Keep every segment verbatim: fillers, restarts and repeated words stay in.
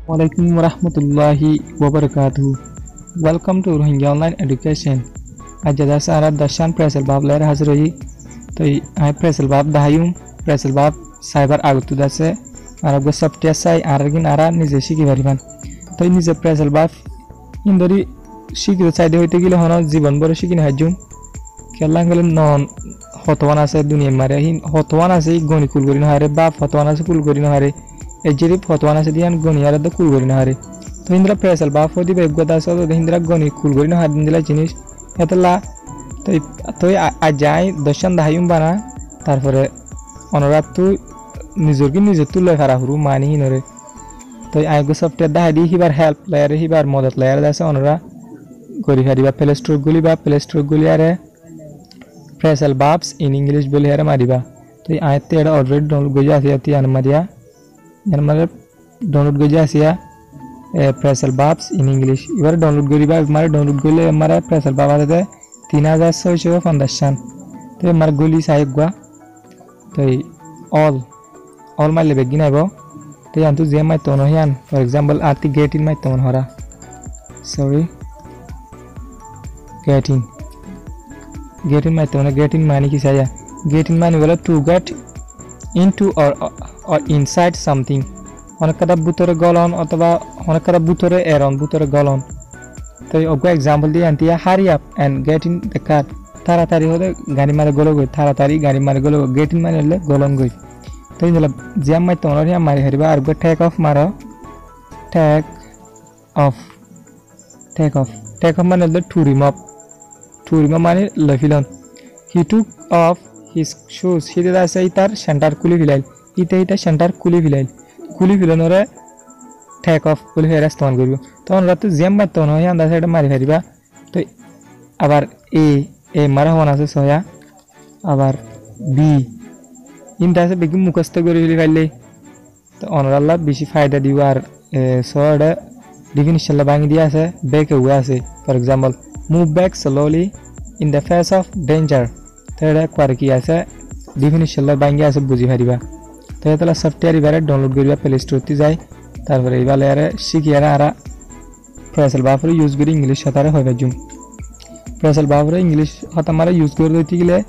Walaikum warahmatullahi wabarakatuh. Welcome to Rohingya Online Education. Ajada sara dashan presel bab ler hazroyi. तो आई प्रेसल बाप दाहायुम प्रेसल बाप cyber आगतु दासे आराबगा सफ्टिया साइ आरागिन आरा निजे शिखि बारिबान तो निजे प्रेसल बाप इन्दरि शिखि साइडे होइते गिले हन जीवन बर शिखिनो हाजुम केलांगले नन हतवान आसे दुनिया मारे हिन हतवान आसे गनि कुल गरिनो हारे बाप हतवान आसे कुल गरिनो हारे एजेरि हतवान आसे दियान गनि आरा द कुल गरिनो हारे तो इंद्रा प्रेसल बाप होदि बेगगा दासो द इंद्रा गनि कुल गरिनो हादिन दिला जिनिस एतला तो तो आजाय दशान दाहायुम बाना तारपरे अनरा तु निजोरगि निजे तुलै फारा हुरु मानि हिनरे तो आइगो सफ्टवेयर दाहादि हिबार हेल्प लायारे हिबार मदद लायारे दासे अनरा गरि फारिबा प्ले स्टोर गुलिबा प्ले स्टोर गुलियारे प्रेसल बाप्स इन इंग्लिश बोलियारे मारिबा तो आय तेडा ऑलरेडी डाउनलोड गजा आसिया ति अनमारिया अनमारे डाउनलोड गजा आसिया प्रेसल बाप्स इन इंग्लिश इबार डाउनलोड गरिबा मारे डाउनलोड गले मारे प्रेसल बाबा दे तीन हजार छयश पन्दासान तो मार गली साहेब गुआ तो ऑल ऑल मार लेबे गिनाइबो तो आंतु जे माइ तनो हियान फॉर एग्जांपल आर्ति गेट इन माइ तनो हरा sorry get in get in माइ तनो गेट इन मानी कि साया गेट इन मानी वाला टू गेट इनटू और और इनसाइड समथिंग অনেকটা বুতরে গলন অথবা অনেকটা বুতরে এরন বুতরে গলন तो ओगो एग्जांपल दी आंतिया hurry up and get in the car तारा तारी होदे गाड़ी मारे गोलो गई तारा तारी गाड़ी मारे गोलो गेट इन माने ले गोलन गई तो इनला जेम माइ तोनो रिया मारी हरिबा आर गो टेक ऑफ मारो take off take off take off माने ले टू रिमूव टू रिमूव माने लफिलन he took off his shoes ही दा से इतार सेंटर कुली फिलाइल इते इता सेंटर कुली फिलाइल कुली फिलनरे टेक ऑफ कुली फेरास तोन करियो तो अनरा तो जेम माइ तोनो हिया अंदा साइड मारि हरिबा तो आबार ए ए मारा होना से सोया आबार बी इनटा से बेगि मुखस्त करि फिलि फाइले तो अनराला बेसि फायदा दिबो आर सोडा डेफिनेशन ला बांगि दिया আছে बैक हुआ আছে for example move back slowly in the face of danger तो एडा क्वार की আছে डेफिनेशन ला बांगि আছে बुझि फारिबा तो एतला सॉफ्टवेयर इबारे डाउनलोड करिबा प्ले स्टोर ति जाय तारपरे इबाले आरे शिखियारा आरा प्रेसल बाफरे यूज करी इंग्लिश हतारे होइबा जुम प्रेसल बाफरे इंग्लिश हता मारे यूज कर दइति गिले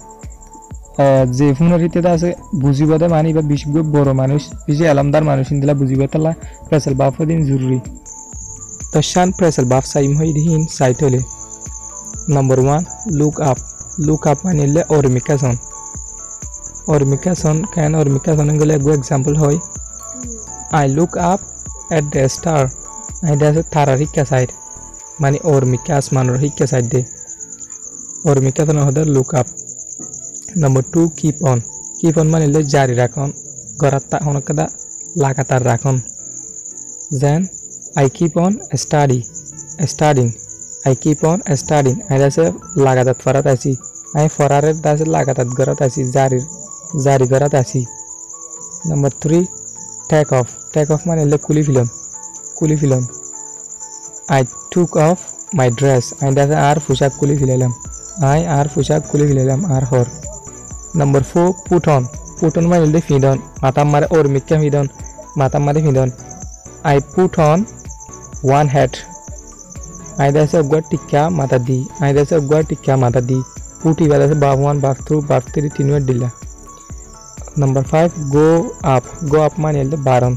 जे फुनरिते दासे बुझिबदे मानि बा बिसगो बरो मानुष बिजे आलमदार मानुष इनदिला बुझिबतला प्रेसल बाफरे दिन जरूरी तो शान प्रेसल बाफ साइम होइदिन साइटले number one look up look up माने ले ऑर्मिकासन ऑर्मिकासन कैन ऑर्मिकासन गले एगो एग्जांपल होय I look up at the star आई दासे तारा हिक्का साइड माने ऑर्मिका आसमान हिक्का साइड दे ऑर्मिका तो नहदर look up number two keep on keep on माने ले जारी राखन गराता हनकदा लगातार राखन then I keep on study studying I keep on studying आई दासे लगातार फरात आसी आई फरारे दासे लगातार गरात आसी जारी जारी गरात आसी number three take off take off माने ले कुली फिल्म कुली फिल्म I took off my dress आई दासे आर पोशाक कुली फिलाइलाम आई आर पोशाक कुली फिलाइलाम आर हर number four put on put on माने ले फिदन माथा मारे और मिक्का फिदन माथा मारे फिदन I put on one head आई दासे गो टिक्का माथा दी आई दासे गो टिक्का माथा दी पुटी वाला से बाव वन बाव टू बाव थ्री तीन वेट दिला number five go up go up माने ले बारन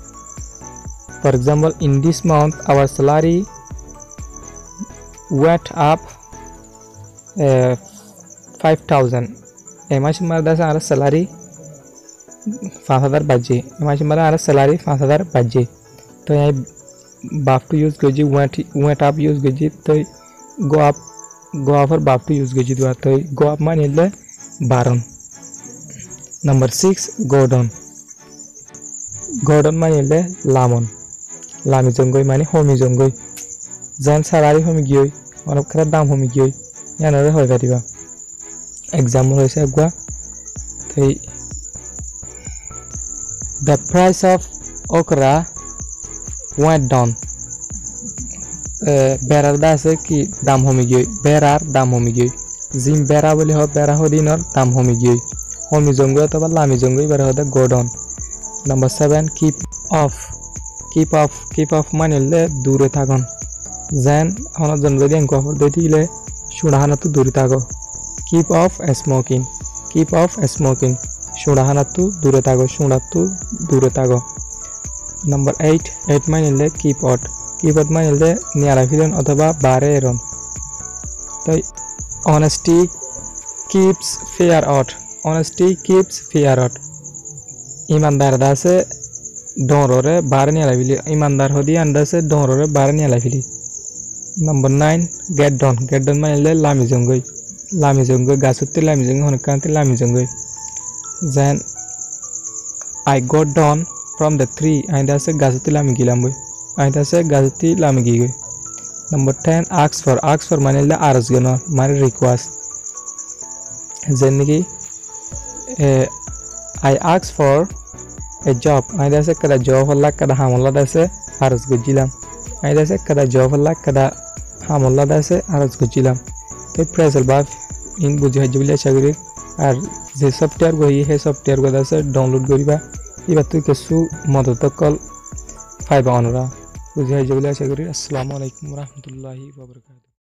For example, in this month our salary went up uh, five thousand. एमाशी मरदा से आरा सैलरी पाँच हज़ार बजे एमाशी मरदा आरा सैलरी पाँच हज़ार बजे तो यहाँ बाफ टू यूज़ गजी went went up यूज़ गजी तो go up go up और बाफ टू यूज़ गजी दुआ तो go up माने ले बारन number six go down go down माने ले लामन लामी जंगई माने होमी जंगई जान सालारि होमी गियोई और खरा दाम होमी गियोई यानरे होय गादिबा एग्जांपल होइसे गुआ थै the price of okra went down बेरार दासे कि दाम होमी गियोई बेरार दाम होमी गियोई जिम बेरा बोले हो बेरा हो दिनर दाम होमी गियोई होमी जंगई अथवा लामी जंगई बेरा हो the go down number seven keep off keep off keep off মানে হলে দূরে থাকুন যেন হনার জন্য যদি এঙ্ক অফার দিয়ে দিলে সুড়াহানা তো দূরে থাকো keep off smoking keep off smoking সুড়াহানা তো দূরে থাকো সুড়া তো দূরে থাকো নাম্বার এইট এইট মানে হলে কিপ আউট কিপ আউট মানে হলে নিয়ারা ফিরেন অথবা বারে এরন তাই honesty keeps fear out honesty keeps fear out ইমানদার দাসে ডরে বারে নিয়ে লাভিলি ইমানদার হদি আন্দাসে ডরে বারে নিয়ে লাভিলি number nine get down get down মানে লামি জঙ্গই লামি জঙ্গই গাছতে লামি জঙ্গই হনকান্তে লামি জঙ্গই যেন I got Don from the tree আইদাসে গাছতে লামি গিলাম বই আইদাসে গাছতে লামি গি গই নাম্বার টেন আক্স ফর আক্স ফর মানে আরজ গন মানে রিকোয়েস্ট যেন নাকি I আক্স for a job ai dase kada job halla kada hamulla dase aras gujilam ai dase kada job halla kada hamulla dase aras gujilam to presel ba in buji hajibile chagri ar je software go he software go dase download koriba iba tu kesu madad kol faiba onra buji hajibile chagri assalamu alaikum warahmatullahi wabarakatuh।